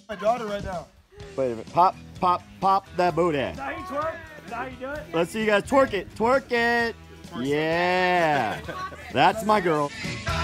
My daughter right now. Wait a minute. Pop, pop, pop that booty. Is that how you twerk? Is that how you do it? Let's see you guys twerk it. Twerk it. Yeah. That's my girl.